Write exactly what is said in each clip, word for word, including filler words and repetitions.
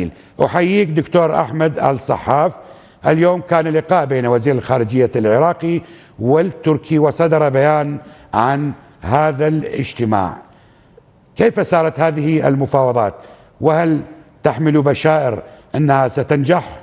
النيل. أحييك دكتور أحمد الصحاف. اليوم كان لقاء بين وزير الخارجية العراقي والتركي وصدر بيان عن هذا الاجتماع. كيف سارت هذه المفاوضات وهل تحمل بشائر أنها ستنجح؟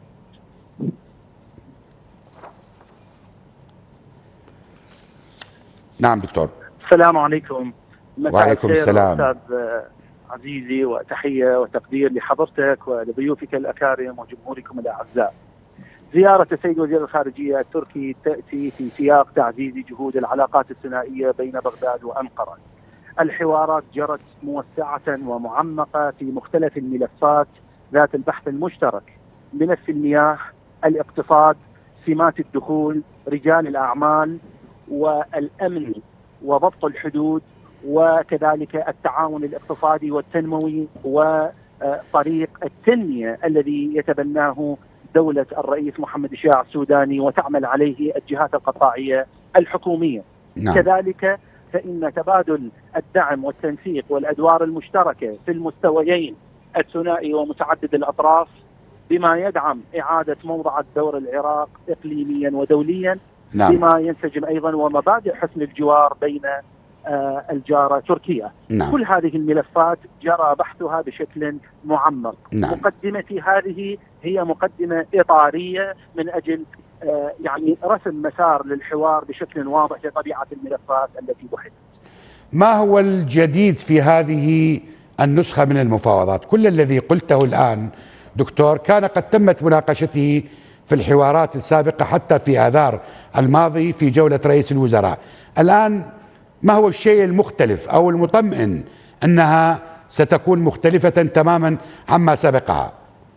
نعم دكتور. السلام عليكم. وعليكم السلام أستاذ عزيزي، وتحية وتقدير لحضرتك ولضيوفك الأكارم وجمهوركم الأعزاء. زيارة السيد وزير الخارجية التركي تأتي في سياق تعزيز جهود العلاقات الثنائية بين بغداد وأنقرة. الحوارات جرت موسعة ومعمقة في مختلف الملفات ذات البحث المشترك: ملف المياه، الاقتصاد، سمات الدخول، رجال الأعمال، والأمن وضبط الحدود، وكذلك التعاون الاقتصادي والتنموي وطريق التنمية الذي يتبناه دولة الرئيس محمد الشياع السوداني وتعمل عليه الجهات القطاعية الحكومية. نعم. كذلك فإن تبادل الدعم والتنسيق والأدوار المشتركة في المستويين الثنائي ومتعدد الأطراف بما يدعم إعادة موضع دور العراق إقليميا ودوليا. نعم. بما ينسجم أيضا ومبادئ حسن الجوار بين آه الجارة تركيا. نعم. كل هذه الملفات جرى بحثها بشكل معمق. نعم. مقدمتي هذه هي مقدمة إطارية من أجل آه يعني رسم مسار للحوار بشكل واضح لطبيعة الملفات التي بحثت. ما هو الجديد في هذه النسخة من المفاوضات؟ كل الذي قلته الآن دكتور كان قد تمت مناقشته في الحوارات السابقة حتى في آذار الماضي في جولة رئيس الوزراء. الآن ما هو الشيء المختلف أو المطمئن أنها ستكون مختلفة تماما عما سبقها؟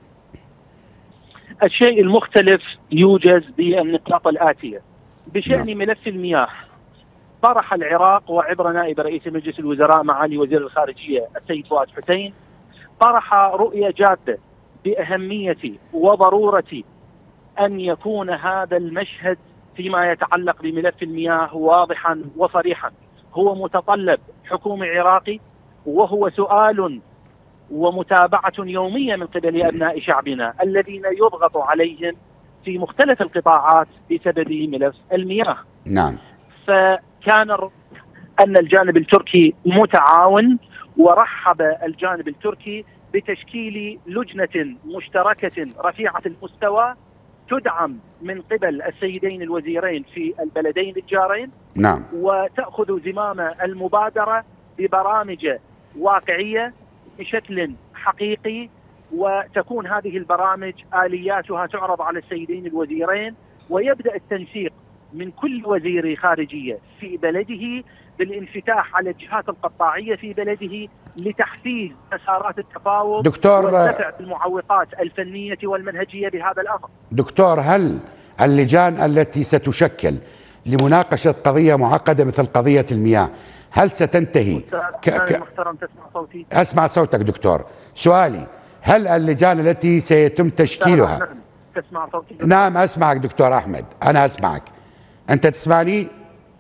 الشيء المختلف يوجد بالنقاط الآتية. بشأن نعم. ملف المياه، طرح العراق وعبر نائب رئيس مجلس الوزراء معالي وزير الخارجية السيد فؤاد حسين طرح رؤية جادة بأهمية وضرورة أن يكون هذا المشهد فيما يتعلق بملف المياه واضحا وصريحا. هو متطلب حكومي عراقي، وهو سؤال ومتابعة يومية من قبل أبناء شعبنا الذين يضغط عليهم في مختلف القطاعات بسبب ملف المياه. نعم. فكان أن الجانب التركي متعاون، ورحب الجانب التركي بتشكيل لجنة مشتركة رفيعة المستوى تدعم من قبل السيدين الوزيرين في البلدين الجارين. نعم. وتأخذ زمام المبادرة ببرامج واقعية بشكل حقيقي، وتكون هذه البرامج آلياتها تعرض على السيدين الوزيرين، ويبدأ التنسيق من كل وزير خارجية في بلده بالانفتاح على الجهات القطاعية في بلده لتحفيز مسارات التفاوض دكتور ودفع المعوقات الفنية والمنهجية بهذا الأمر. دكتور، هل اللجان التي ستشكل لمناقشة قضية معقدة مثل قضية المياه هل ستنتهي ك... ك... محترم تسمع صوتي؟ أسمع صوتك دكتور. سؤالي، هل اللجان التي سيتم تشكيلها تسمع صوتي دكتور؟ نعم أسمعك دكتور أحمد، أنا أسمعك. أنت تسمعني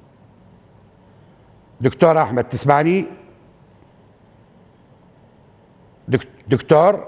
دكتور أحمد؟ تسمعني دكتور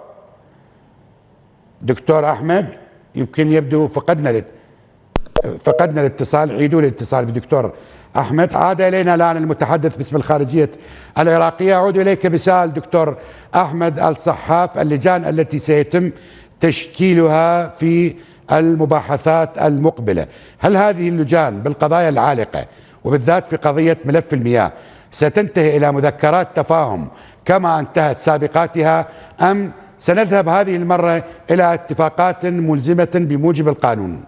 دكتور أحمد؟ يمكن يبدو فقدنا لت... فقدنا الاتصال. عيدوا الاتصال بدكتور أحمد. عاد إلينا الآن المتحدث باسم الخارجية العراقية. أعود إليك بسؤال دكتور أحمد الصحاف. اللجان التي سيتم تشكيلها في المباحثات المقبلة، هل هذه اللجان بالقضايا العالقة وبالذات في قضية ملف المياه ستنتهي إلى مذكرات تفاهم كما انتهت سابقاتها، أم سنذهب هذه المرة إلى اتفاقات ملزمة بموجب القانون؟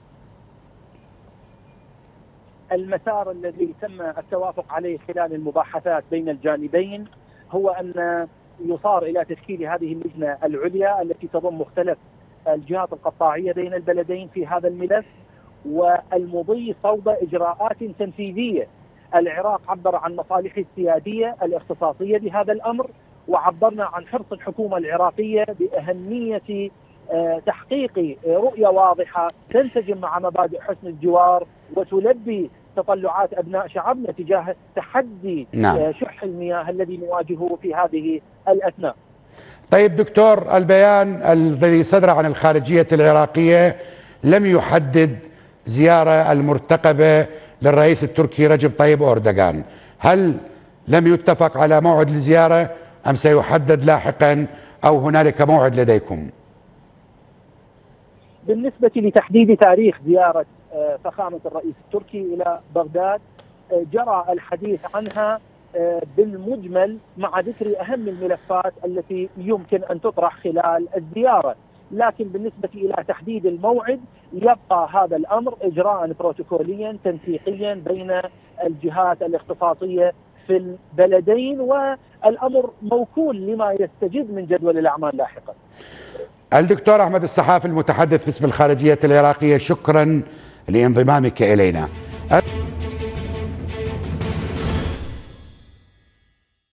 المسار الذي تم التوافق عليه خلال المباحثات بين الجانبين هو أن يصار إلى تشكيل هذه اللجنة العليا التي تضم مختلف الجهات القطاعية بين البلدين في هذا الملف، والمضي صوب إجراءات تنفيذية. العراق عبر عن مصالحه السيادية الاختصاصية بهذا الأمر، وعبرنا عن حرص الحكومة العراقية بأهمية تحقيق رؤية واضحة تنسجم مع مبادئ حسن الجوار وتلبي تطلعات أبناء شعبنا تجاه تحدي نعم. شح المياه الذي نواجهه في هذه الأثناء. طيب دكتور، البيان الذي صدر عن الخارجية العراقية لم يحدد زيارة المرتقبة للرئيس التركي رجب طيب أردوغان، هل لم يتفق على موعد الزيارة أم سيحدد لاحقا أو هنالك موعد لديكم؟ بالنسبة لتحديد تاريخ زيارة فخامة الرئيس التركي إلى بغداد، جرى الحديث عنها بالمجمل مع ذكر أهم الملفات التي يمكن أن تطرح خلال الزيارة، لكن بالنسبة إلى تحديد الموعد يبقى هذا الأمر إجراء بروتوكوليا تنسيقيا بين الجهات الاختصاصية في البلدين، والأمر موكول لما يستجد من جدول الأعمال لاحقا. الدكتور أحمد الصحافي المتحدث باسم الخارجية العراقية، شكرا لانضمامك إلينا.